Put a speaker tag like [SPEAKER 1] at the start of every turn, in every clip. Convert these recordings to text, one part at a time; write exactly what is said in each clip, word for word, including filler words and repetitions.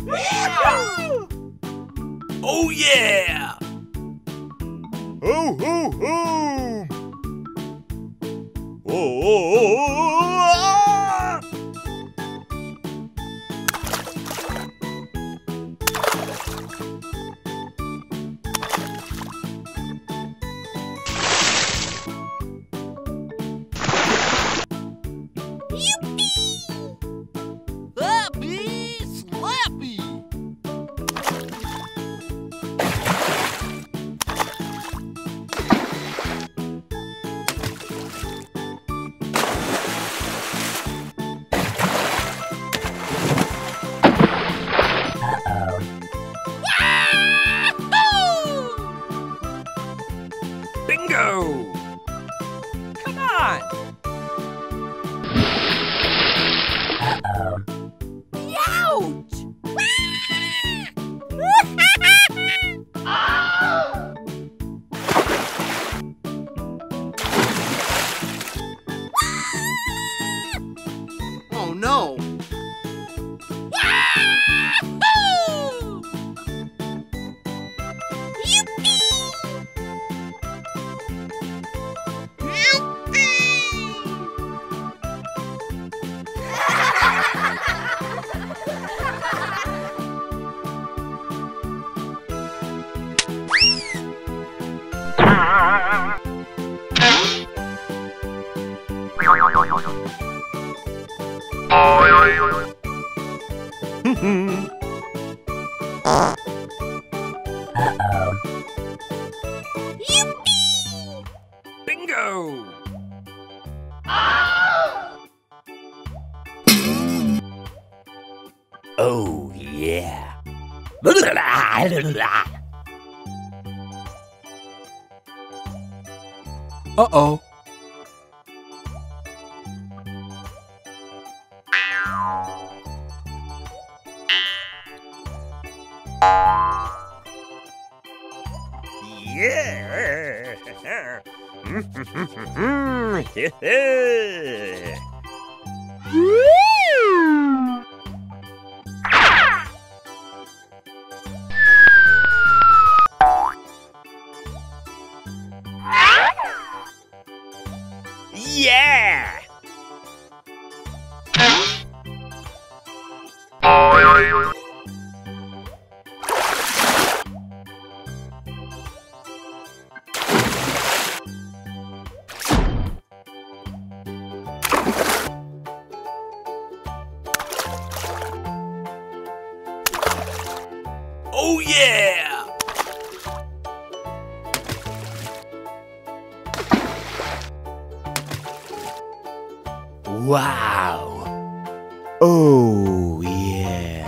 [SPEAKER 1] Oh yeah!
[SPEAKER 2] Ho ho ho! Oh, oh, oh, oh, ah!
[SPEAKER 3] Happy Slappy!
[SPEAKER 1] Bingo! Come on!
[SPEAKER 3] Ouch! Oh no!
[SPEAKER 1] Bingo! Oh yeah! Uh-oh. Yeah! Yeah! Oh yeah! Wow! Oh yeah!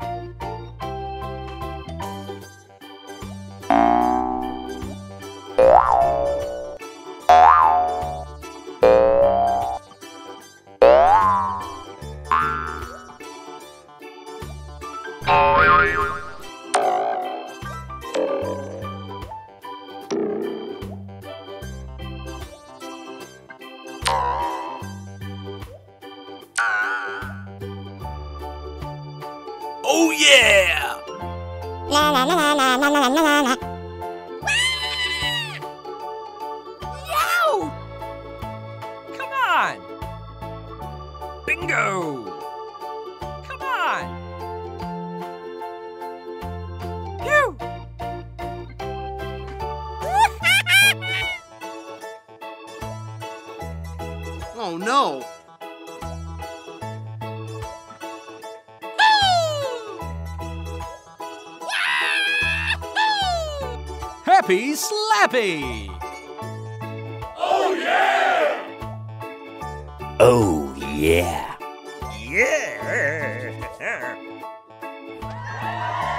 [SPEAKER 1] Oh yeah!
[SPEAKER 4] La la la la la la la la la.
[SPEAKER 1] Yow! Come on! Bingo! Come on! Phew!
[SPEAKER 3] Oh no!
[SPEAKER 1] Happy Slappy!
[SPEAKER 2] Oh yeah!
[SPEAKER 1] Oh yeah! Yeah!